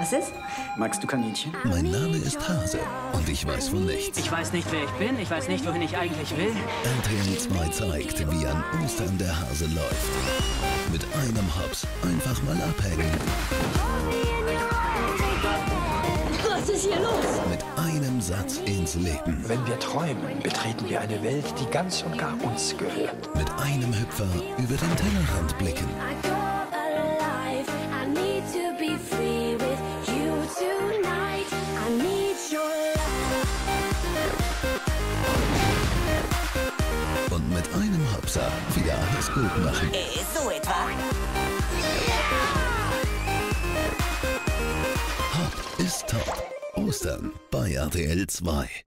Was ist? Magst du Kaninchen? Mein Name ist Hase und ich weiß von nichts. Ich weiß nicht, wer ich bin. Ich weiß nicht, wohin ich eigentlich will. RTL 2 zeigt, wie an Ostern der Hase läuft. Mit einem Hops einfach mal abhängen. Was ist hier los? Mit einem Satz ins Leben. Wenn wir träumen, betreten wir eine Welt, die ganz und gar uns gehört. Mit einem Hüpfer über den Tellerrand blicken. Und mit einem Hopser wieder alles gut machen. So etwa. Hopp ist top. Ostern bei RTL 2.